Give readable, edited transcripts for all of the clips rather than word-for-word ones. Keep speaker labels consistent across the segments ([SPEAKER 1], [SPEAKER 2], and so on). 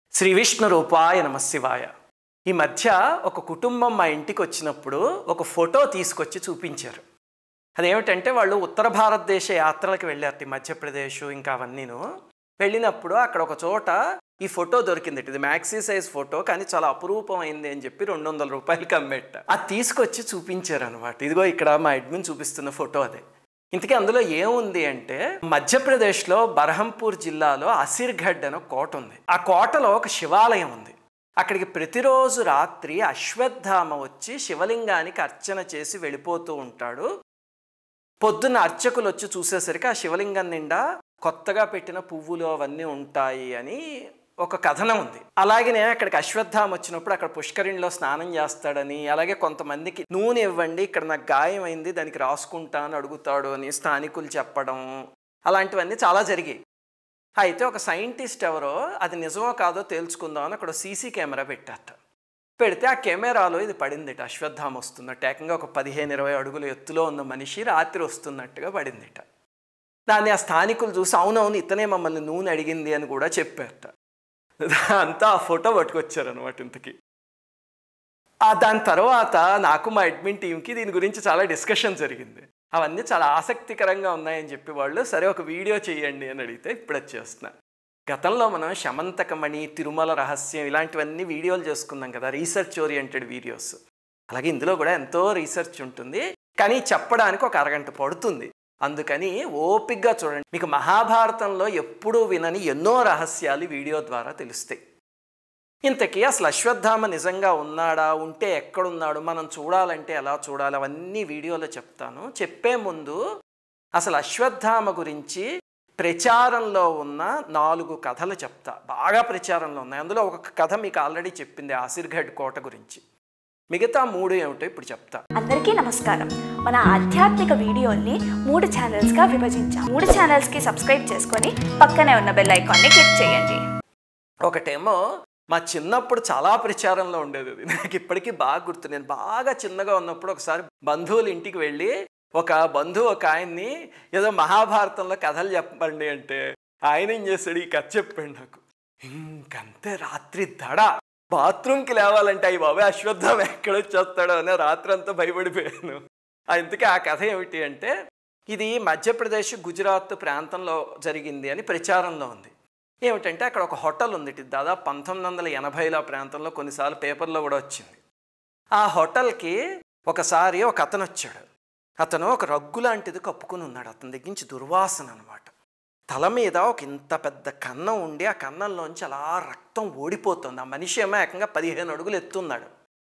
[SPEAKER 1] శ్రీ విష్ణు రూపాయ నమశివాయ. ఈ మధ్య ఒక కుటుంబం మా ఇంటికి వచ్చినప్పుడు ఒక ఫోటో తీసుకొచ్చి చూపించారు. అదేమిటంటే వాళ్ళు ఉత్తర భారతదేశ యాత్రలకు వెళ్ళారు, మధ్యప్రదేశ్ ఇంకా అవన్నీను. వెళ్ళినప్పుడు అక్కడ ఒక చోట ఈ ఫోటో దొరికింది. ఇది మ్యాక్సీ సైజ్ ఫోటో, కానీ చాలా అపురూపమైంది అని చెప్పి 200 రూపాయలకి అమ్మేట. అది తీసుకొచ్చి చూపించారు అనమాట. ఇదిగో ఇక్కడ మా అడ్మిన్ చూపిస్తున్న ఫోటో అదే. ఇంతకీ అందులో ఏముంది అంటే, మధ్యప్రదేశ్లో బర్హంపూర్ జిల్లాలో అసిర్గఢ్ అని ఒక కోట ఉంది. ఆ కోటలో ఒక శివాలయం ఉంది. అక్కడికి ప్రతిరోజు రాత్రి అశ్వత్థామ వచ్చి శివలింగానికి అర్చన చేసి వెళ్ళిపోతూ ఉంటాడు. పొద్దున్న అర్చకులు వచ్చి చూసేసరికి ఆ శివలింగం నిండా కొత్తగా పెట్టిన పువ్వులు అవన్నీ ఉంటాయి అని ఒక కథనం ఉంది. అలాగనే అక్కడికి అశ్వత్థామ వచ్చినప్పుడు అక్కడ పుష్కరిణిలో స్నానం చేస్తాడని, అలాగే కొంతమందికి నూనె ఇవ్వండి, ఇక్కడ నాకు గాయం అయింది, దానికి రాసుకుంటా అని అడుగుతాడు అని స్థానికులు చెప్పడం, అలాంటివన్నీ చాలా జరిగాయి. అయితే ఒక సైంటిస్ట్ ఎవరో అది నిజమో కాదో తేల్చుకుందామని అక్కడ సీసీ కెమెరా పెట్టారట. పెడితే ఆ కెమెరాలో ఇది పడిందిట, అశ్వత్థామ వస్తున్నట్టు. ఏకంగా ఒక 15-20 అడుగుల ఎత్తులో ఉన్న మనిషి రాత్రి వస్తున్నట్టుగా పడిందిట. దాన్ని ఆ స్థానికులు చూసి అవునవును ఇతనే మమ్మల్ని నూనె అడిగింది అని కూడా చెప్పారట. అంతా ఆ ఫోటో పట్టుకొచ్చారనమాట. ఇంతకీ దాని తర్వాత నాకు మా అడ్మిన్ టీంకి దీని గురించి చాలా డిస్కషన్ జరిగింది. అవన్నీ చాలా ఆసక్తికరంగా ఉన్నాయని చెప్పి వాళ్ళు సరే ఒక వీడియో చేయండి అని అడిగితే ఇప్పుడు అది చేస్తున్నా. గతంలో మనం శమంతకమణి, తిరుమల రహస్యం ఇలాంటివన్నీ వీడియోలు చేసుకున్నాం కదా, రీసెర్చ్ ఓరియంటెడ్ వీడియోస్. అలాగే ఇందులో కూడా ఎంతో రీసెర్చ్ ఉంటుంది, కానీ చెప్పడానికి ఒక అరగంట పడుతుంది. అందుకని ఓపికగా చూడండి. మీకు మహాభారతంలో ఎప్పుడూ వినని ఎన్నో రహస్యాలు వీడియో ద్వారా తెలుస్తాయి. ఇంతకీ అసలు అశ్వత్థామ నిజంగా ఉన్నాడా, ఉంటే ఎక్కడున్నాడు, మనం చూడాలంటే ఎలా చూడాలి, అవన్నీ వీడియోలో చెప్తాను. చెప్పే ముందు అసలు అశ్వత్థామ గురించి ప్రచారంలో ఉన్న 4 కథలు చెప్తా. బాగా ప్రచారంలో ఉన్నాయి. అందులో ఒక కథ మీకు ఆల్రెడీ చెప్పింది, అసిర్గఢ్ కోట గురించి. మిగతా 3 ఏమిటో ఇప్పుడు చెప్తా.
[SPEAKER 2] అందరికీ నమస్కారం. మన ఆధ్యాత్మిక వీడియోల్ని 3 ఛానల్స్గా విభజించాం. 3 ఛానల్స్కి సబ్స్క్రైబ్ చేసుకొని పక్కనే ఉన్న బెల్ ఐకాన్ని క్లిక్ చేయండి.
[SPEAKER 1] ఒకటేమో మా చిన్నప్పుడు చాలా ప్రచారంలో ఉండేది. అది నాకు ఇప్పటికీ బాగా గుర్తు. నేను బాగా చిన్నగా ఉన్నప్పుడు ఒకసారి బంధువుల ఇంటికి వెళ్ళి ఒక బంధువు ఒక ఆయన్ని ఏదో మహాభారతంలో కథలు చెప్పండి అంటే ఆయన ఏం చేశాడు, ఈ కథ చెప్పాడు నాకు. ఇంకంతే రాత్రి దడ. బాత్రూమ్కి లేవాలంటే అయ్యి బాబాయ్ అశ్వత్థామ ఎక్కడొచ్చేస్తాడో అని రాత్రి అంతా భయపడిపోయాను. ఇంతకీ ఆ కథ ఏమిటి అంటే, ఇది మధ్యప్రదేశ్ గుజరాత్ ప్రాంతంలో జరిగింది అని ప్రచారంలో ఉంది. ఏమిటంటే అక్కడ ఒక హోటల్ ఉంది. దాదాపు 1980లో ప్రాంతంలో కొన్నిసార్లు పేపర్లో కూడా వచ్చింది. ఆ హోటల్కి ఒకసారి ఒక అతను వచ్చాడు. అతను ఒక రగ్గు లాంటిది కప్పుకుని ఉన్నాడు. అతని దగ్గర నుంచి దుర్వాసన అనమాట. తల మీద ఒక ఇంత పెద్ద కన్నం ఉండి ఆ కన్నంలోంచి అలా రక్తం ఓడిపోతుంది. ఆ మనిషి ఏమో ఏకంగా 15 అడుగులు ఎత్తున్నాడు.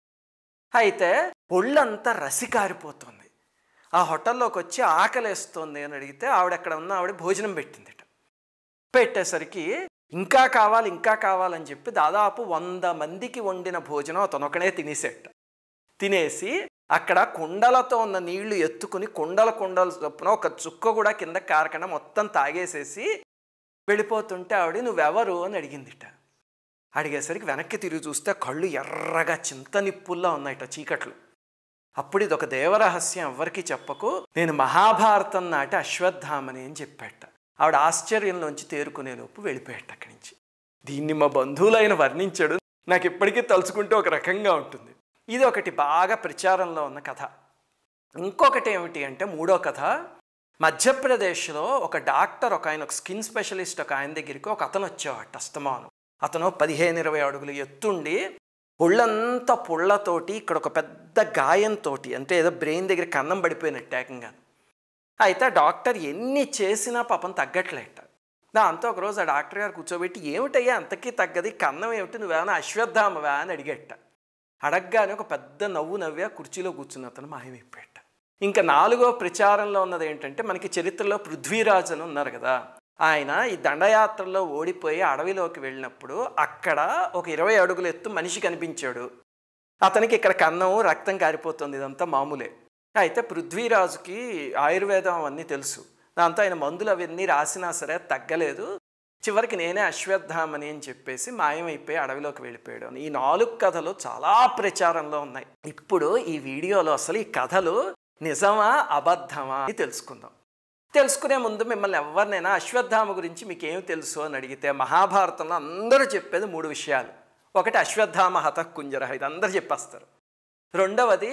[SPEAKER 1] అయితే ఒళ్ళంతా రసి కారిపోతుంది. ఆ హోటల్లోకి వచ్చి ఆకలేస్తుంది అని అడిగితే ఆవిడ ఉన్న ఆవిడ భోజనం పెట్టిందిట. పెట్టేసరికి ఇంకా కావాలి ఇంకా కావాలని చెప్పి దాదాపు 100 మందికి వండిన భోజనం అతను ఒకనే తినేసేట. తినేసి అక్కడ కుండలతో ఉన్న నీళ్లు ఎత్తుకుని కుండల చొప్పున ఒక చుక్క కూడా కింద కారకుండా మొత్తం తాగేసేసి వెళ్ళిపోతుంటే ఆవిడ నువ్వెవరు అని అడిగిందిట. అడిగేసరికి వెనక్కి తిరిగి చూస్తే కళ్ళు ఎర్రగా చింత నిప్పుల్లా ఉన్నాయిట చీకట్లు. అప్పుడు ఇది ఒక దేవరహస్యం, ఎవ్వరికీ చెప్పకు, నేను మహాభారతం నాటి అశ్వత్థామని అని చెప్పాట. ఆవిడ ఆశ్చర్యంలోంచి తేరుకునేలోపు వెళ్ళిపోయాట అక్కడి నుంచి. దీన్ని మా బంధువులైన వర్ణించాడు. నాకు ఇప్పటికీ తలుచుకుంటే ఒక రకంగా ఉంటుంది. ఇది ఒకటి బాగా ప్రచారంలో ఉన్న కథ. ఇంకొకటి ఏమిటి అంటే 3వ కథ, మధ్యప్రదేశ్లో ఒక డాక్టర్ ఒక స్కిన్ స్పెషలిస్ట్ ఒక ఆయన దగ్గరికి ఒక అతను వచ్చేవాడు అస్తమానం. అతను 15-20 అడుగులు ఎత్తుండి ఒళ్ళంతా పుళ్ళతోటి ఇక్కడ ఒక పెద్ద గాయంతో, అంటే ఏదో బ్రెయిన్ దగ్గర కన్నం పడిపోయినట్టు ఏకంగా. అయితే డాక్టర్ ఎన్ని చేసినా పాపం తగ్గట్లేట. దాంతో ఒకరోజు ఆ డాక్టర్ గారు కూర్చోబెట్టి ఏమిటయ్యా అంతకీ తగ్గది, కన్నం ఏమిటి, నువ్వేమైనా అశ్వత్థామవా అని అడిగేట. అడగగానే ఒక పెద్ద నవ్వు నవ్వి ఆ కుర్చీలో కూర్చున్న అతను మాయమైపోయాట. ఇంకా 4వ ప్రచారంలో ఉన్నది ఏంటంటే, మనకి చరిత్రలో పృథ్వీరాజ్ అని ఉన్నారు కదా, ఆయన ఈ దండయాత్రలో ఓడిపోయి అడవిలోకి వెళ్ళినప్పుడు అక్కడ ఒక 20 అడుగుల ఎత్తు మనిషి కనిపించాడు. అతనికి ఇక్కడ కన్నం రక్తం కారిపోతుంది, ఇదంతా మామూలే. అయితే పృథ్వీరాజుకి ఆయుర్వేదం అవన్నీ తెలుసు. దాంతో ఆయన మందులు అవన్నీ రాసినా సరే తగ్గలేదు. చివరికి నేనే అశ్వత్థామని అని చెప్పేసి మాయమైపోయి అడవిలోకి వెళ్ళిపోయాడు. ఈ 4 కథలు చాలా ప్రచారంలో ఉన్నాయి. ఇప్పుడు ఈ వీడియోలో అసలు ఈ కథలు నిజమా అబద్ధమా అని తెలుసుకుందాం. తెలుసుకునే ముందు మిమ్మల్ని ఎవరినైనా అశ్వత్థామ గురించి మీకేం తెలుసు అని అడిగితే మహాభారతంలో అందరూ చెప్పేది 3 విషయాలు. ఒకటి అశ్వత్థామ హతః కుంజరః, ఇది అందరూ చెప్పేస్తారు. రెండవది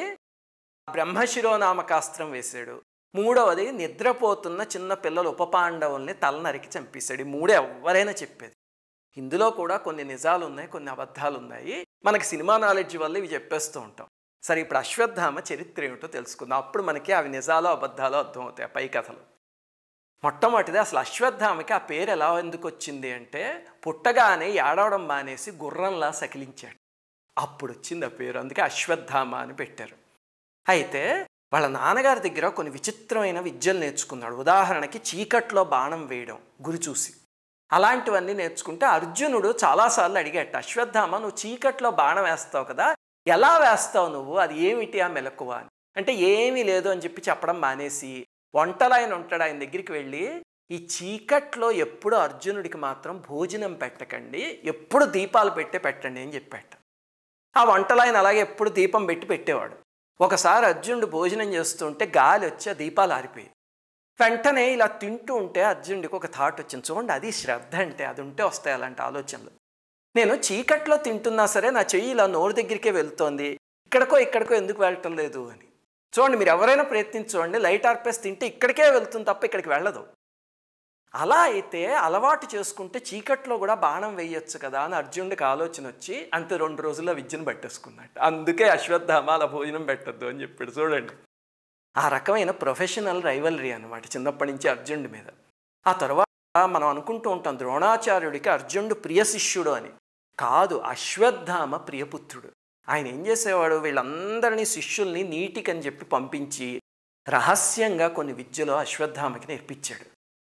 [SPEAKER 1] బ్రహ్మశిరోనామకాస్త్రం వేశాడు. మూడవది నిద్రపోతున్న చిన్న పిల్లలు ఉపపాండవుల్ని తల నరికి చంపేశాడు. ఈ 3 ఎవరైనా చెప్పేది. ఇందులో కూడా కొన్ని నిజాలు ఉన్నాయి, కొన్ని అబద్ధాలు ఉన్నాయి. మనకి సినిమా నాలెడ్జ్ వల్ల ఇవి చెప్పేస్తూ ఉంటాం. సరే, ఇప్పుడు అశ్వత్థామ చరిత్ర ఏమిటో తెలుసుకుందాం. అప్పుడు మనకి అవి నిజాలో అబద్ధాలో అర్థమవుతాయి, పై కథలు. మొట్టమొదటిది అసలు అశ్వత్థామకి ఆ పేరు ఎలా ఎందుకు వచ్చింది అంటే, పుట్టగానే ఏడవడం మానేసి గుర్రంలా సకిలించాడు, అప్పుడు వచ్చింది ఆ పేరు. అందుకే అశ్వత్థామ అని పెట్టారు. అయితే వాళ్ళ నాన్నగారి దగ్గర కొన్ని విచిత్రమైన విద్యలు నేర్చుకున్నాడు. ఉదాహరణకి చీకట్లో బాణం వేయడం గురి చూసి, అలాంటివన్నీ నేర్చుకుంటే అర్జునుడు చాలాసార్లు అడిగాట, అశ్వత్థామ నువ్వు చీకట్లో బాణం వేస్తావు కదా, ఎలా వేస్తావు నువ్వు, అది ఏమిటి ఆ మెలకువ అని. అంటే ఏమీ లేదు అని చెప్పి చెప్పడం మానేసి వంటలాయన ఉంటాడు, ఆయన దగ్గరికి వెళ్ళి ఈ చీకట్లో ఎప్పుడు అర్జునుడికి మాత్రం భోజనం పెట్టకండి, ఎప్పుడు దీపాలు పెట్టండి అని చెప్పాట. ఆ వంటలాయన అలాగే ఎప్పుడు దీపం పెట్టేవాడు. ఒకసారి అర్జునుడు భోజనం చేస్తుంటే గాలి వచ్చి ఆ దీపాలు ఆరిపోయి, వెంటనే ఇలా తింటూ ఉంటే అర్జునుడికి ఒక థాట్ వచ్చింది. చూడండి, అది శ్రద్ధ అంటే, అది ఉంటే వస్తాయి అలాంటి ఆలోచనలు. నేను చీకట్లో తింటున్నా సరే నా చెయ్యి ఇలా నోరు దగ్గరికే వెళ్తోంది, ఇక్కడికో ఎందుకు వెళ్ళటం లేదు అని. చూడండి, మీరు ఎవరైనా ప్రయత్నించండి, లైట్ ఆర్పేసి తింటే ఇక్కడికే వెళ్తుంది తప్ప ఇక్కడికి వెళ్ళదు. అలా అయితే అలవాటు చేసుకుంటే చీకట్లో కూడా బాణం వేయొచ్చు కదా అని అర్జునుడికి ఆలోచన వచ్చి అంతే 2 రోజుల్లో విద్యను పట్టేసుకున్నట్టు. అందుకే అశ్వత్థామ అలా భోజనం పెట్టద్దు అని చెప్పాడు. చూడండి, ఆ రకమైన ప్రొఫెషనల్ రైవలరీ అనమాట చిన్నప్పటి నుంచి అర్జునుడి మీద. ఆ తర్వాత మనం అనుకుంటూ ఉంటాం ద్రోణాచార్యుడికి అర్జునుడు ప్రియ శిష్యుడు అని. కాదు, అశ్వత్థామ ప్రియపుత్రుడు. ఆయన ఏం చేసేవాడు, వీళ్ళందరినీ శిష్యుల్ని నీటికని చెప్పి పంపించి రహస్యంగా కొన్ని విద్యలో అశ్వత్థామకి నేర్పించాడు.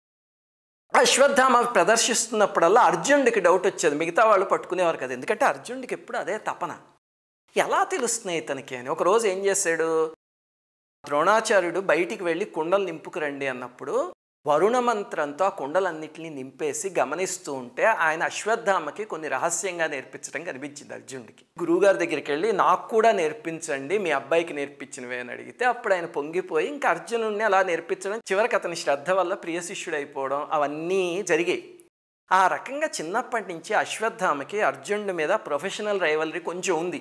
[SPEAKER 1] అశ్వత్థామ ప్రదర్శిస్తున్నప్పుడల్లా అర్జునుడికి డౌట్ వచ్చేది, మిగతా వాళ్ళు పట్టుకునేవారు కదా, ఎందుకంటే అర్జునుడికి ఎప్పుడు అదే తపన, ఎలా తెలుస్తున్నాయి ఇతనికి అని. ఒకరోజు ఏం చేశాడు, ద్రోణాచార్యుడు బయటికి వెళ్ళి కుండలు నింపుకురండి అన్నప్పుడు వరుణ మంత్రంతో ఆ కుండలన్నింటినీ నింపేసి గమనిస్తూ ఉంటే ఆయన అశ్వత్థామకి కొన్ని రహస్యంగా నేర్పించడం కనిపించింది అర్జునుడికి. గురువుగారి దగ్గరికి వెళ్ళి నాకు కూడా నేర్పించండి, మీ అబ్బాయికి నేర్పించినవే అని అడిగితే అప్పుడు ఆయన పొంగిపోయి ఇంకా అర్జునుడిని అలా నేర్పించడం, చివరికి అతని శ్రద్ధ వల్ల ప్రియ శిష్యుడు అయిపోవడం, అవన్నీ జరిగాయి. ఆ రకంగా చిన్నప్పటి నుంచి అశ్వత్థామకి అర్జునుడి మీద ప్రొఫెషనల్ రైవలరీ కొంచెం ఉంది.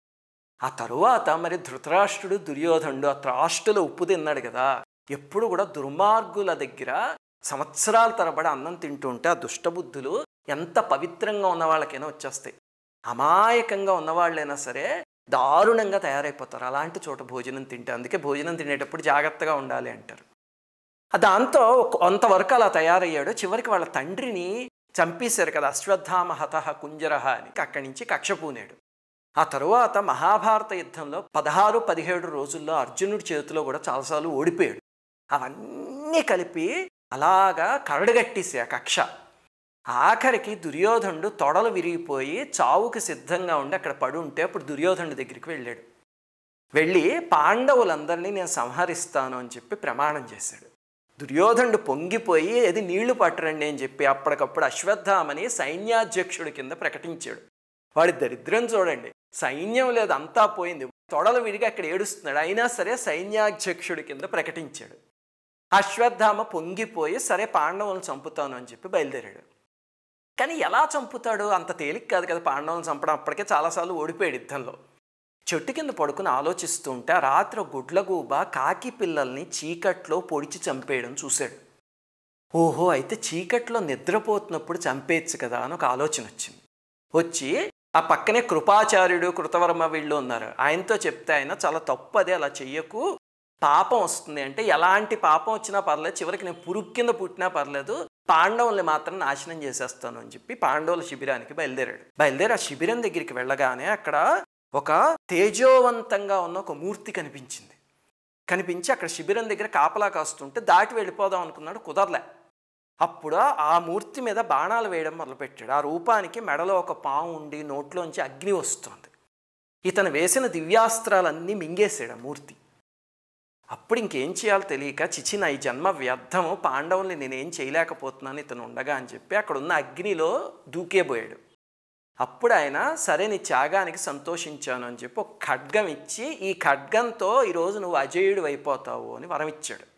[SPEAKER 1] ఆ తరువాత మరి ధృతరాష్ట్రుడు దుర్యోధనుడు ఆ త్రాష్టులో ఉప్పు తిన్నాడు కదా, ఎప్పుడు కూడా దుర్మార్గుల దగ్గర సంవత్సరాల తరబడి అన్నం తింటూ ఉంటే ఆ దుష్టబుద్ధులు ఎంత పవిత్రంగా ఉన్న వాళ్ళకైనా వచ్చేస్తాయి, అమాయకంగా ఉన్నవాళ్ళైనా సరే దారుణంగా తయారైపోతారు అలాంటి చోట భోజనం తింటే. అందుకే భోజనం తినేటప్పుడు జాగ్రత్తగా ఉండాలి అంటారు. దాంతో కొంతవరకు అలా తయారయ్యాడు. చివరికి వాళ్ళ తండ్రిని చంపేశారు కదా, అశ్వత్థామ హతః కుంజరః అని. అక్కడి నుంచి కక్ష పూనాడు. ఆ తరువాత మహాభారత యుద్ధంలో 16-17 రోజుల్లో అర్జునుడి చేతిలో కూడా చాలాసార్లు ఓడిపోయాడు. అవన్నీ కలిపి అలాగా కరడుగట్టేసి ఆ కక్ష. ఆఖరికి దుర్యోధనుడు తొడలు విరిగిపోయి చావుకి సిద్ధంగా ఉండి అక్కడ పడి ఉంటే అప్పుడు దుర్యోధనుడి దగ్గరికి వెళ్ళాడు. వెళ్ళి పాండవులందరినీ నేను సంహరిస్తాను అని చెప్పి ప్రమాణం చేశాడు. దుర్యోధనుడు పొంగిపోయి ఏది నీళ్లు పట్టరండి అని చెప్పి అప్పటికప్పుడు అశ్వత్థామని సైన్యాధ్యక్షుడి కింద ప్రకటించాడు. వాడి దరిద్రం చూడండి, సైన్యం లేదు, అంతా పోయింది, తొడలు విడిగా అక్కడ ఏడుస్తున్నాడు, అయినా సరే సైన్యాధ్యక్షుడి కింద ప్రకటించాడు. అశ్వత్థామ పొంగిపోయి సరే పాండవులను చంపుతాను అని చెప్పి బయలుదేరాడు. కానీ ఎలా చంపుతాడు, అంత తేలిక కాదు కదా పాండవులను చంపడం. అప్పటికే చాలాసార్లు ఓడిపోయాడు యుద్ధంలో. చెట్టు కింద పడుకుని ఆలోచిస్తూ ఉంటే ఆ రాత్రి గుడ్లగూబ కాకి పిల్లల్ని చీకట్లో పొడిచి చంపేయడం చూశాడు. ఓహో, అయితే చీకట్లో నిద్రపోతున్నప్పుడు చంపేయచ్చు కదా అని ఒక ఆలోచన వచ్చింది. వచ్చి ఆ పక్కనే కృపాచార్యుడు కృతవర్మ వీళ్ళు ఉన్నారు, ఆయనతో చెప్తే ఆయన చాలా తప్పు, అదే అలా చెయ్యకు, పాపం వస్తుంది. అంటే ఎలాంటి పాపం వచ్చినా పర్లేదు, చివరికి నేను పురుగు కింద పుట్టినా పర్లేదు, పాండవుల్ని మాత్రం నాశనం చేసేస్తాను అని చెప్పి పాండవుల శిబిరానికి బయలుదేరి ఆ శిబిరం దగ్గరికి వెళ్ళగానే అక్కడ ఒక తేజోవంతంగా ఉన్న ఒక మూర్తి కనిపించి అక్కడ శిబిరం దగ్గర కాపలా కాస్తుంటే దాటి వెళ్ళిపోదాం అనుకున్నాడు, కుదరలే. అప్పుడు ఆ మూర్తి మీద బాణాలు వేయడం మొదలుపెట్టాడు. ఆ రూపానికి మెడలో ఒక పాము ఉండి నోట్లోంచి అగ్ని వస్తుంది. ఇతను వేసిన దివ్యాస్త్రాలన్నీ మింగేశాడు ఆ మూర్తి. అప్పుడు ఇంకేం చేయాలో తెలియక చిచి నా ఈ జన్మ వ్యర్థము, పాండవుల్ని నేనేం చేయలేకపోతున్నాను ఇతను ఉండగా అని చెప్పి అక్కడ ఉన్న అగ్నిలో దూకేబోయాడు. అప్పుడు ఆయన సరే నీ త్యాగానికి సంతోషించాను అని చెప్పి ఒక ఖడ్గం ఇచ్చి ఈ ఖడ్గంతో ఈరోజు నువ్వు అజేయుడు అయిపోతావు అని వరం ఇచ్చాడు.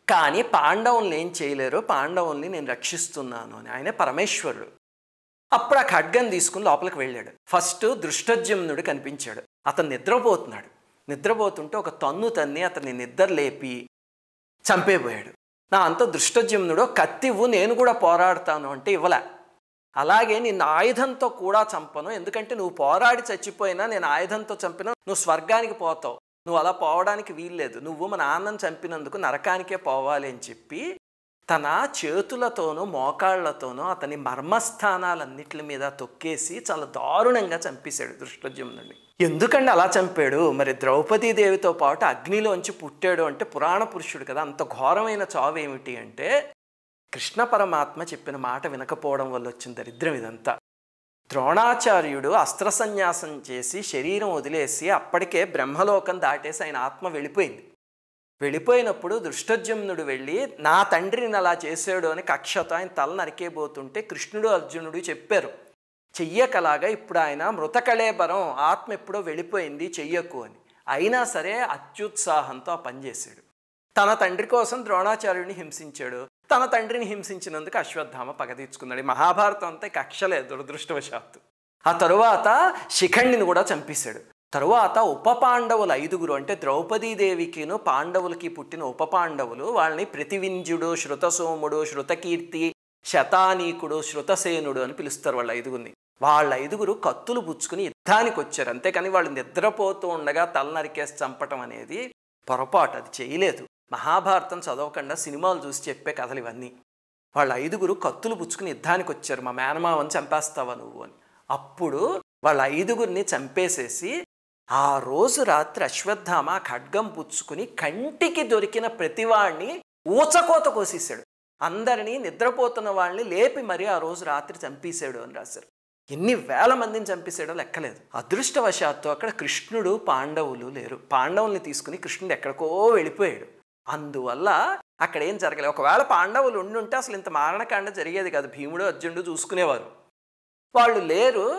[SPEAKER 1] కానీ పాండవుల్ని ఏం చేయలేరు, పాండవుల్ని నేను రక్షిస్తున్నాను అని. ఆయనే పరమేశ్వరుడు. అప్పుడు ఆ ఖడ్గం తీసుకుని లోపలికి వెళ్ళాడు. ఫస్ట్ దృష్టోద్యుమ్నుడు కనిపించాడు. అతను నిద్రపోతున్నాడు. నిద్రపోతుంటే ఒక తన్ను తన్ని అతన్ని నిద్ర లేపి చంపేపోయాడు. నా అంత దృష్టోద్యుమ్నుడు కత్తివ్వు నేను కూడా పోరాడతాను అంటే ఇవ్వలే. అలాగే నిన్ను ఆయుధంతో కూడా చంపను, ఎందుకంటే నువ్వు పోరాడి చచ్చిపోయినా నేను ఆయుధంతో చంపినా నువ్వు స్వర్గానికి పోతావు, నువ్వు అలా పోవడానికి వీల్లేదు, నువ్వు మా నాన్నని చంపినందుకు నరకానికే పోవాలి అని చెప్పి తన చేతులతోనూ మోకాళ్లతోనూ అతని మర్మస్థానాలన్నిటి మీద తొక్కేసి చాలా దారుణంగా చంపేశాడు దృష్టోద్యుమ్నుడిని. ఎందుకంటే అలా చంపాడు? మరి ద్రౌపదీదేవితో పాటు అగ్నిలోంచి పుట్టాడు అంటే పురాణ పురుషుడు కదా. అంత ఘోరమైన చావు ఏమిటి అంటే కృష్ణ పరమాత్మ చెప్పిన మాట వినకపోవడం వల్ల వచ్చిన దరిద్రం ఇదంతా. ద్రోణాచార్యుడు అస్త్ర సన్యాసం చేసి శరీరం వదిలేసి అప్పటికే బ్రహ్మలోకం దాటేసి ఆయన ఆత్మ వెళ్ళిపోయింది. వెళ్ళిపోయినప్పుడు దృష్టోద్యుమ్నుడు వెళ్ళి నా తండ్రిని అలా చేశాడు అని కక్షతో ఆయన తల నరికేబోతుంటే కృష్ణుడు అర్జునుడు చెప్పారు చెయ్యకలాగా, ఇప్పుడు ఆయన మృతకళేబరం, ఆత్మ ఎప్పుడో వెళ్ళిపోయింది, చెయ్యకు అని. అయినా సరే అత్యుత్సాహంతో ఆ పని చేశాడు. తన తండ్రి కోసం ద్రోణాచార్యుడిని హింసించాడు. తన తండ్రిని హింసించినందుకు అశ్వత్థామ పగ తీర్చుకున్నాడు. మహాభారతం అంతా కక్షలే దురదృష్టవశాత్తు. ఆ తరువాత శిఖండిని కూడా చంపేశాడు. తరువాత ఉప పాండవులు 5 అంటే ద్రౌపదీదేవికిను పాండవులకి పుట్టిన ఉప పాండవులు, వాళ్ళని ప్రతివింజుడు, శృతసోముడు, శృతకీర్తి, శతానీకుడు, శృతసేనుడు అని పిలుస్తారు. వాళ్ళ 5 వాళ్ళ 5 కత్తులు పుచ్చుకుని యుద్ధానికి వచ్చారు. అంతేకాని వాళ్ళు నిద్రపోతూ ఉండగా తల నరికేసి చంపటం అనేది పొరపాటు, అది చేయలేదు. మహాభారతం చదవకుండా సినిమాలు చూసి చెప్పే కథలు ఇవన్నీ. వాళ్ళ 5 కత్తులు పుచ్చుకుని యుద్ధానికి వచ్చారు, మా మేనమావని చంపేస్తావా నువ్వు అని. అప్పుడు వాళ్ళ 5 చంపేసేసి ఆ రోజు రాత్రి అశ్వత్థామ ఖడ్గం పుచ్చుకుని కంటికి దొరికిన ప్రతివాడిని ఊచకోత కోసేశాడు. అందరినీ నిద్రపోతున్న వాళ్ళని లేపి మరీ ఆ రోజు రాత్రి చంపేశాడు అని రాశారు. ఎన్ని వేల మందిని చంపేశాడో లెక్కలేదు. అదృష్టవశాత్తు అక్కడ కృష్ణుడు పాండవులు లేరు. పాండవుల్ని తీసుకుని కృష్ణుడు ఎక్కడికో వెళ్ళిపోయాడు. అందువల్ల అక్కడ ఏం జరగలేదు. ఒకవేళ పాండవులు ఉండుంటే అసలు ఇంత మారణకాండ జరిగేది కాదు. భీముడు అర్జునుడు చూసుకునేవారు. వాళ్ళు లేరు.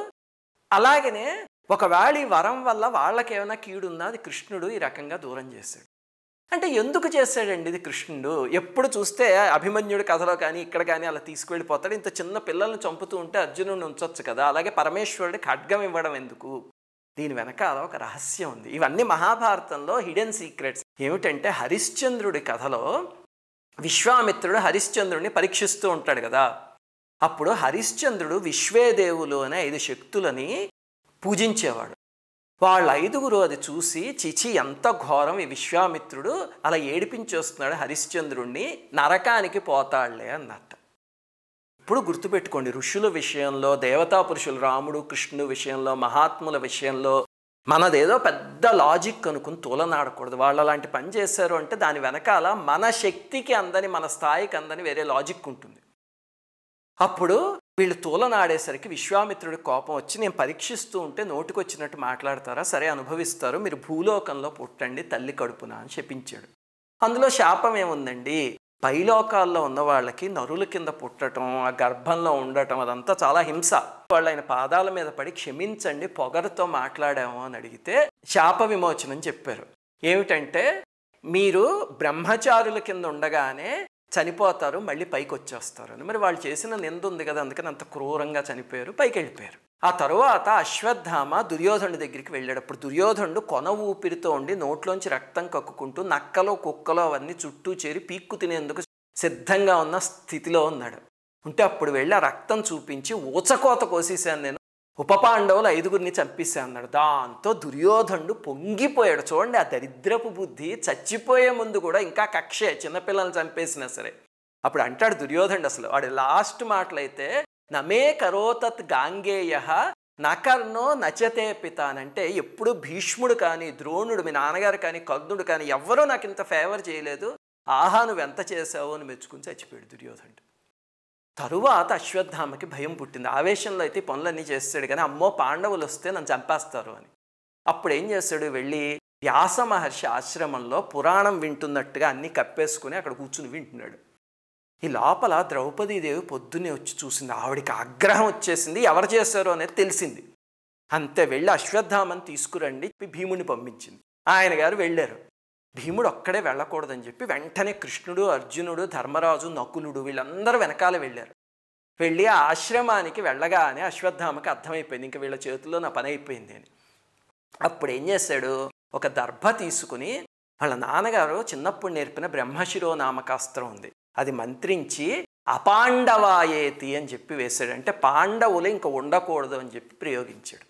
[SPEAKER 1] అలాగనే ఒకవేళ ఈ వరం వల్ల వాళ్ళకేమైనా కీడుందా, అది కృష్ణుడు ఈ రకంగా దూరం చేశాడు. అంటే ఎందుకు చేశాడండి ఇది కృష్ణుడు? ఎప్పుడు చూస్తే అభిమన్యుడి కథలో కానీ ఇక్కడ కానీ అలా తీసుకువెళ్ళిపోతాడు. ఇంత చిన్న పిల్లల్ని చంపుతూ ఉంటే అర్జునుడిని ఉంచొచ్చు కదా. అలాగే పరమేశ్వరుడికి ఖడ్గం ఇవ్వడం ఎందుకు? దీని వెనకాల ఒక రహస్యం ఉంది. ఇవన్నీ మహాభారతంలో హిడెన్ సీక్రెట్స్. ఏమిటంటే హరిశ్చంద్రుడి కథలో విశ్వామిత్రుడు హరిశ్చంద్రుడిని పరీక్షిస్తూ ఉంటాడు కదా. అప్పుడు హరిశ్చంద్రుడు విశ్వేదేవులు అనే 5 శక్తులని పూజించేవాడు. వాళ్ళ 5 అది చూసి చిచి ఎంత ఘోరం, ఈ విశ్వామిత్రుడు అలా ఏడిపించేస్తున్నాడు హరిశ్చంద్రుణ్ణి, నరకానికి పోతాడులే అన్నట్టు. ఇప్పుడు గుర్తుపెట్టుకోండి, ఋషుల విషయంలో, దేవతా పురుషులు రాముడు కృష్ణుడు విషయంలో, మహాత్ముల విషయంలో మనదేదో పెద్ద లాజిక్ అనుకుని తూలనాడకూడదు. వాళ్ళు అలాంటి పని చేశారు అంటే దాని వెనకాల మన శక్తికి అందని, మన స్థాయికి అందని వేరే లాజిక్ ఉంటుంది. అప్పుడు వీళ్ళు తూలనాడేసరికి విశ్వామిత్రుడి కోపం వచ్చి, నేను పరీక్షిస్తూ ఉంటే నోటికొచ్చినట్టు మాట్లాడతారా, సరే అనుభవిస్తారు, మీరు భూలోకంలో పుట్టండి తల్లి కడుపున అని శపించాడు. అందులో శాపం ఏముందండి? పైలోకాల్లో ఉన్న వాళ్ళకి నరుల కింద పుట్టడం, ఆ గర్భంలో ఉండటం అదంతా చాలా హింస. వాళ్ళు ఆయన పాదాల మీద పడి క్షమించండి పొగరుతో మాట్లాడాము అని అడిగితే శాప విమోచనం చెప్పారు. ఏమిటంటే మీరు బ్రహ్మచారుల కింద ఉండగానే చనిపోతారు, మళ్ళీ పైకి వచ్చేస్తారు అని. మరి వాళ్ళు చేసిన నింద ఉంది కదా, అందుకని అంత క్రూరంగా చనిపోయారు, పైకి వెళ్ళిపోయారు. ఆ తరువాత అశ్వత్థామ దుర్యోధనుడి దగ్గరికి వెళ్ళాడు. అప్పుడు దుర్యోధనుడు కొన ఊపిరితో ఉండి నోట్లోంచి రక్తం కక్కుకుంటూ నక్కలో కుక్కలో అవన్నీ చుట్టూ చేరి పీక్కు తినేందుకు సిద్ధంగా ఉన్న స్థితిలో ఉన్నాడు. ఉంటే అప్పుడు వెళ్ళి ఆ రక్తం చూపించి ఊచకోత కోసేసాను, నేను ఉప పాండవులు 5 చంపేశాను అన్నాడు. దాంతో దుర్యోధనుడు పొంగిపోయాడు. చూడండి ఆ దరిద్రపు బుద్ధి, చచ్చిపోయే ముందు కూడా ఇంకా కక్షే, చిన్నపిల్లల్ని చంపేసినా సరే. అప్పుడు అంటాడు దుర్యోధనుడు, అసలు వాడి లాస్ట్ మాటలైతే నమే కరోతత్ గాంగేయ నకర్ణో నచతే పిత అంటే, ఎప్పుడు భీష్ముడు కానీ ద్రోణుడు, మీ నాన్నగారు కానీ కర్ణుడు కానీ ఎవ్వరూ నాకు ఇంత ఫేవర్ చేయలేదు, ఆహా నువ్వు ఎంత చేసావు అని మెచ్చుకుని చచ్చిపోయాడు దుర్యోధనుడు. తరువాత అశ్వత్థామకి భయం పుట్టింది. ఆవేశంలో అయితే పనులన్నీ చేస్తాడు కానీ అమ్మో పాండవులు వస్తే నన్ను చంపేస్తారు అని. అప్పుడు ఏం చేస్తాడు, వెళ్ళి వ్యాస మహర్షి ఆశ్రమంలో పురాణం వింటున్నట్టుగా అన్నీ కప్పేసుకుని అక్కడ కూర్చుని వింటున్నాడు. ఈ లోపల ద్రౌపదీదేవి పొద్దున్నే వచ్చి చూసింది. ఆవిడికి ఆగ్రహం వచ్చేసింది, ఎవరు చేశారో అనేది తెలిసింది. అంతే వెళ్ళి అశ్వత్థామని తీసుకురండి భీముడిని పంపించింది. ఆయన గారు వెళ్ళారు. భీముడు ఒక్కడే వెళ్ళకూడదని చెప్పి వెంటనే కృష్ణుడు, అర్జునుడు, ధర్మరాజు, నకులుడు వీళ్ళందరూ వెనకాల వెళ్ళారు. వెళ్ళి ఆ ఆశ్రమానికి వెళ్ళగానే అశ్వత్థామకి అర్థమైపోయింది, ఇంక వీళ్ళ చేతుల్లో నా పని అయిపోయింది అని. అప్పుడు ఏం చేశాడు, ఒక దర్భ తీసుకుని వాళ్ళ నాన్నగారు చిన్నప్పుడు నేర్పిన బ్రహ్మశిరో నామకాస్త్రం ఉంది, అది మంత్రించి అపాండవాయేతి అని చెప్పి వేశాడు. అంటే పాండవులు ఇంక ఉండకూడదు అని చెప్పి ప్రయోగించాడు.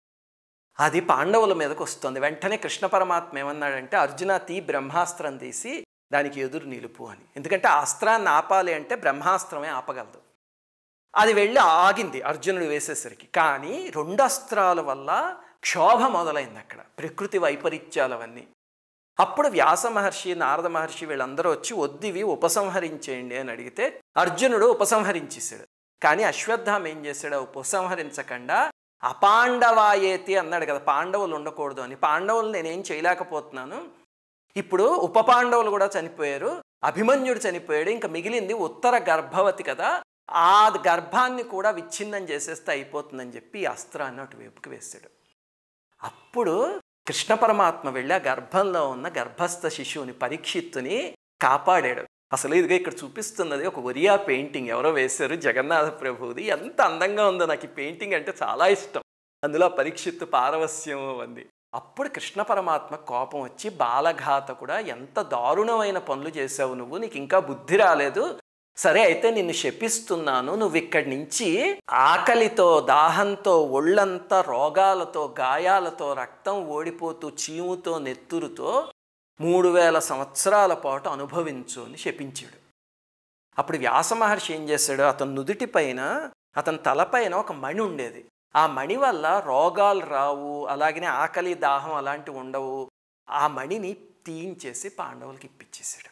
[SPEAKER 1] అది పాండవుల మీదకి వస్తుంది. వెంటనే కృష్ణ పరమాత్మ ఏమన్నాడంటే, అర్జున తీ బ్రహ్మాస్త్రం తీసి దానికి ఎదురు నిలుపు అని. ఎందుకంటే ఆ అస్త్రాన్ని ఆపాలి అంటే బ్రహ్మాస్త్రమే ఆపగలదు. అది వెళ్ళి ఆగింది అర్జునుడు వేసేసరికి. కానీ 2 అస్త్రాల వల్ల క్షోభ మొదలైంది అక్కడ, ప్రకృతి వైపరీత్యాలవన్నీ. అప్పుడు వ్యాస మహర్షి, నారద మహర్షి వీళ్ళందరూ వచ్చి వద్దివి ఉపసంహరించేయండి అని అడిగితే అర్జునుడు ఉపసంహరించేశాడు. కానీ అశ్వత్థామ ఏం చేశాడు, ఉపసంహరించకుండా అపాండవాయేతి అన్నాడు కదా, పాండవులు ఉండకూడదు అని. పాండవులు నేనేం చేయలేకపోతున్నాను, ఇప్పుడు ఉప పాండవులు కూడా చనిపోయారు, అభిమన్యుడు చనిపోయాడు, ఇంకా మిగిలింది ఉత్తర గర్భవతి కదా, ఆ గర్భాన్ని కూడా విచ్ఛిన్నం చేసేస్తే అయిపోతుందని చెప్పి ఈ అస్త్రాన్ని అటువైపుకి వేశాడు. అప్పుడు కృష్ణ పరమాత్మ వెళ్ళి ఆ గర్భంలో ఉన్న గర్భస్థ శిశువుని పరీక్షిత్తుని కాపాడాడు. అసలు ఇదిగా ఇక్కడ చూపిస్తున్నది ఒక ఒరియా పెయింటింగ్ ఎవరో వేశారు, జగన్నాథ ప్రభువుది. ఎంత అందంగా ఉందో, నాకు ఈ పెయింటింగ్ అంటే చాలా ఇష్టం. అందులో పరీక్షిత్తు పారవస్యం అంది. అప్పుడు కృష్ణ పరమాత్మ కోపం వచ్చి, బాలఘాతకుడా, ఎంత దారుణమైన పనులు చేశావు నువ్వు, నీకు ఇంకా బుద్ధి రాలేదు, సరే అయితే నిన్ను శపిస్తున్నాను, నువ్వు ఇక్కడి నుంచి ఆకలితో, దాహంతో, ఒళ్ళంతా రోగాలతో, గాయాలతో, రక్తం ఓడిపోతూ, చీముతో, నెత్తురుతో 3000 సంవత్సరాల పాటు అనుభవించు అని శపించాడు. అప్పుడు వ్యాస మహర్షి ఏం చేశాడు, అతని నుదుటి పైన, అతని తలపైన ఒక మణి ఉండేది. ఆ మణి వల్ల రోగాలు రావు, అలాగనే ఆకలి, దాహం అలాంటివి ఉండవు. ఆ మణిని తీయించేసి పాండవులకి ఇప్పించేశాడు.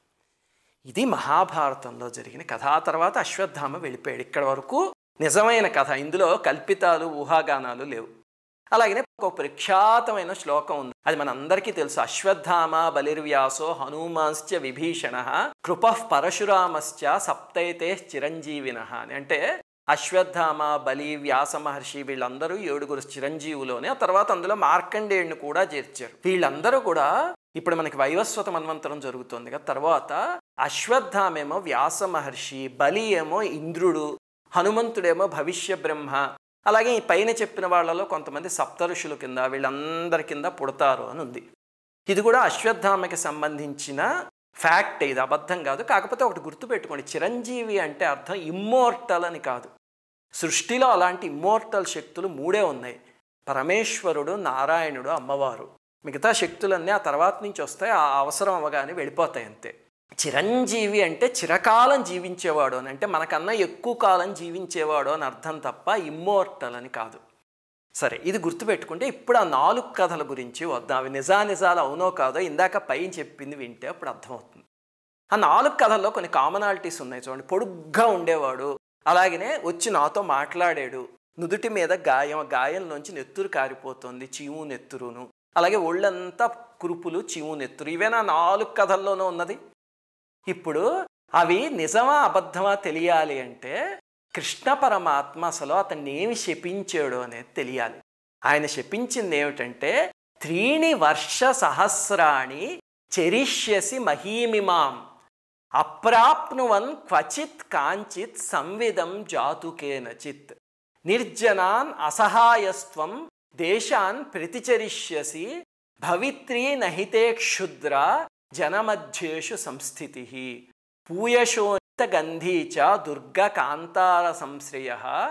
[SPEAKER 1] ఇది మహాభారతంలో జరిగిన కథ. ఆ తర్వాత అశ్వత్థామ వెళ్ళిపోయాడు. ఇక్కడ వరకు నిజమైన కథ, ఇందులో కల్పితాలు, ఊహాగానాలు లేవు. అలాగనే ఒక ప్రఖ్యాతమైన శ్లోకం ఉంది, అది మనందరికీ తెలుసు. అశ్వత్థామ బలిర్వ్యాసో హనుమాంశ్చ విభీషణ కృపః పరశురామశ్చ సప్తైతే చిరంజీవిన అని. అంటే అశ్వత్థామ, బలి, వ్యాస మహర్షి వీళ్ళందరూ 7 చిరంజీవులోనే. ఆ తర్వాత అందులో మార్కండేయుడిని కూడా చేర్చారు. వీళ్ళందరూ కూడా ఇప్పుడు మనకి వైవస్వత మన్వంతరం జరుగుతుంది కదా, తర్వాత అశ్వత్థామేమో వ్యాస మహర్షి, బలి ఏమో ఇంద్రుడు, హనుమంతుడేమో భవిష్య బ్రహ్మ, అలాగే ఈ పైన చెప్పిన వాళ్ళలో కొంతమంది సప్తఋషుల కింద, వీళ్ళందరి కింద పుడతారు అని ఉంది. ఇది కూడా అశ్వత్థామకి సంబంధించిన ఫ్యాక్ట్, ఇది అబద్ధం కాదు. కాకపోతే ఒకటి గుర్తుపెట్టుకోండి, చిరంజీవి అంటే అర్థం ఇమ్మోర్టల్ అని కాదు. సృష్టిలో అలాంటి ఇమ్మోర్టల్ శక్తులు 3 ఉన్నాయి, పరమేశ్వరుడు, నారాయణుడు, అమ్మవారు. మిగతా శక్తులన్నీ ఆ తర్వాత నుంచి వస్తాయి, ఆ అవసరం అవగానే వెళ్ళిపోతాయి అంతే. చిరంజీవి అంటే చిరకాలం జీవించేవాడు అని, అంటే మనకన్నా ఎక్కువ కాలం జీవించేవాడు అని అర్థం తప్ప ఇమ్మోర్టల్ అని కాదు. సరే, ఇది గుర్తుపెట్టుకుంటే ఇప్పుడు ఆ 4 కథల గురించి వద్దాం. అవి నిజాలు అవునో కాదో ఇందాక పైన చెప్పింది వింటే అప్పుడు అర్థమవుతుంది. ఆ 4 కథల్లో కొన్ని కామనాలిటీస్ ఉన్నాయి చూడండి. పొడుగ్గా ఉండేవాడు, అలాగనే వచ్చి నాతో మాట్లాడాడు, నుదుటి మీద గాయంలోంచి నెత్తురు కారిపోతుంది, చీము నెత్తురును, అలాగే ఒళ్ళంతా కురుపులు, చీము నెత్తురు. ఇవేనా 4 కథల్లోనూ ఉన్నది. ఇప్పుడు అవి నిజమా అబద్ధమా తెలియాలి అంటే కృష్ణ పరమాత్మ అసలు అతన్ని ఏమి శపించాడు అనేది తెలియాలి. ఆయన శపించింది ఏమిటంటే 3 వర్ష సహస్రాణి చరిష్యసి మహీమిమాం అప్రాప్నువన్ క్వచిత్ కాంచిత్ సంవిదం జాతుకేనచిత్ నిర్జనాన్ అసహాయస్త్వం దేశాన్ ప్రతిచరిష్యసి భవిత్రీ నహితే క్షుద్ర జనమధ్యేషు సంస్థితి పూయశోనిత గంధీచ దుర్గ కాంతార సంశ్రయ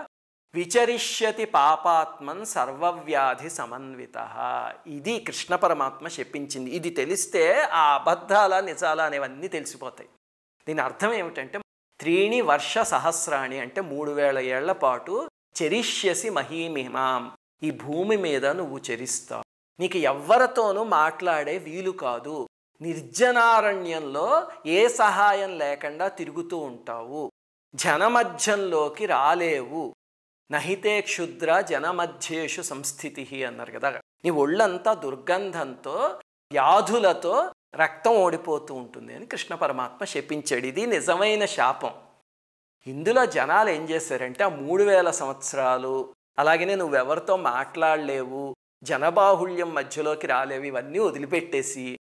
[SPEAKER 1] విచరిష్యతి పాపాత్మన్ సర్వవ్యాధి సమన్విత. ఇది కృష్ణ పరమాత్మ శపించింది. ఇది తెలిస్తే ఆ అబద్ధాల నిజాల అనేవన్నీ తెలిసిపోతాయి. దీని అర్థం ఏమిటంటే 3 వర్ష సహస్రాణి అంటే 3000 ఏళ్ల పాటు చరిష్యసి మహీమిమాం, ఈ భూమి మీద నువ్వు చరిస్తావు, నీకు ఎవ్వరితోనూ మాట్లాడే వీలు కాదు, నిర్జనారణ్యంలో ఏ సహాయం లేకుండా తిరుగుతూ ఉంటావు, జనమధ్యంలోకి రాలేవు, నహితే క్షుద్ర జనమధ్యేషు సంస్థితి అన్నారు కదా. నీ ఒళ్ళంతా దుర్గంధంతో, వ్యాధులతో రక్తం ఓడిపోతూ ఉంటుంది అని కృష్ణ పరమాత్మ శపించాడు. ఇది నిజమైన శాపం. ఇందులో జనాలు ఏం చేశారంటే ఆ 3000 సంవత్సరాలు, అలాగనే నువ్వెవరితో మాట్లాడలేవు, జనబాహుళ్యం మధ్యలోకి రాలేవు, ఇవన్నీ వదిలిపెట్టేసి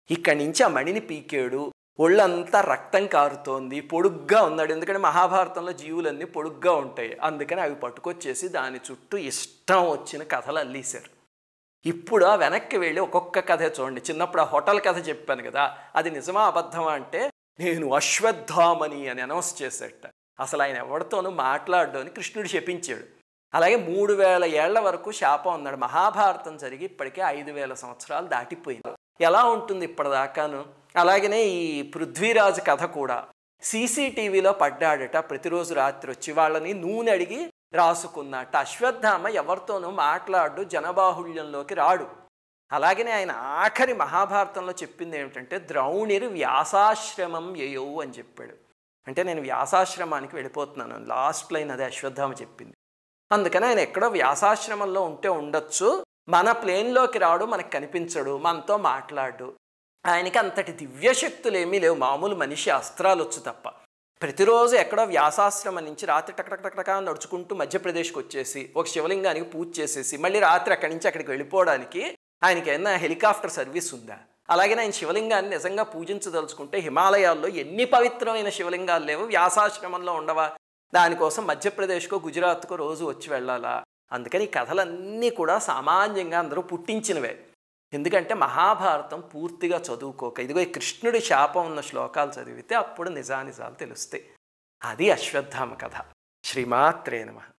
[SPEAKER 1] ఇక్కడి నుంచి ఆ మణిని పీకాడు, ఒళ్ళంతా రక్తం కారుతోంది, పొడుగ్గా ఉన్నాడు. ఎందుకంటే మహాభారతంలో జీవులన్నీ పొడుగ్గా ఉంటాయి, అందుకని అవి పట్టుకొచ్చేసి దాని చుట్టూ ఇష్టం వచ్చిన కథలు అల్లేశారు. ఇప్పుడు ఆ వెనక్కి వెళ్ళి ఒక్కొక్క కథ చూడండి. చిన్నప్పుడు ఆ హోటల్ కథ చెప్పాను కదా, అది నిజమా అబద్ధమా అంటే నేను అశ్వత్థామని అని అనౌన్స్ చేసేట. అసలు ఆయన ఎవరితోనూ మాట్లాడడం అని కృష్ణుడు శపించాడు. అలాగే 3000 ఏళ్ల వరకు శాపం ఉన్నాడు. మహాభారతం జరిగి ఇప్పటికే 5000 సంవత్సరాలు దాటిపోయింది. ఎలా ఉంటుంది ఇప్పటిదాకాను? అలాగనే ఈ పృథ్వీరాజు కథ కూడా సీసీటీవీలో పడ్డాడట. ప్రతిరోజు రాత్రి వచ్చి వాళ్ళని నూనె అడిగి రాసుకున్నట్ట. అశ్వత్థామ ఎవరితోనూ మాట్లాడు, జనబాహుళ్యంలోకి రాడు. అలాగనే ఆయన ఆఖరి మహాభారతంలో చెప్పింది ఏమిటంటే ద్రౌణిర్ వ్యాసాశ్రమం యయౌ అని చెప్పాడు. అంటే నేను వ్యాసాశ్రమానికి వెళ్ళిపోతున్నాను, లాస్ట్ లైన్ అదే అశ్వత్థామ చెప్పింది. అందుకని ఆయన ఎక్కడో వ్యాసాశ్రమంలో ఉంటే ఉండొచ్చు, మన ప్లేన్లోకి రాడు, మనకు కనిపించడు, మనతో మాట్లాడు. ఆయనకి అంతటి దివ్యశక్తులు ఏమీ లేవు, మామూలు మనిషి అస్త్రాలు వచ్చు తప్ప. ప్రతిరోజు ఎక్కడో వ్యాసాశ్రమం నుంచి రాత్రి టక్ నడుచుకుంటూ మధ్యప్రదేశ్కి వచ్చేసి ఒక శివలింగానికి పూజ చేసేసి మళ్ళీ రాత్రి అక్కడి నుంచి అక్కడికి వెళ్ళిపోవడానికి ఆయనకి ఏమైనా హెలికాప్టర్ సర్వీస్ ఉందా? అలాగే ఆయన శివలింగాన్ని నిజంగా పూజించదలుచుకుంటే హిమాలయాల్లో ఎన్ని పవిత్రమైన శివలింగాలు లేవు, వ్యాసాశ్రమంలో ఉండవా? దానికోసం మధ్యప్రదేశ్కో గుజరాత్కో రోజు వచ్చి వెళ్ళాలా? అందుకని ఈ కథలన్నీ కూడా సామాన్యంగా అందరూ పుట్టించినవే. ఎందుకంటే మహాభారతం పూర్తిగా చదువుకోక ఇదిగో ఈ కృష్ణుడి శాపం ఉన్న శ్లోకాలు చదివితే అప్పుడు నిజానిజాలు తెలుస్తాయి. అది అశ్వత్థామ కథ. శ్రీమాత్రే నమః.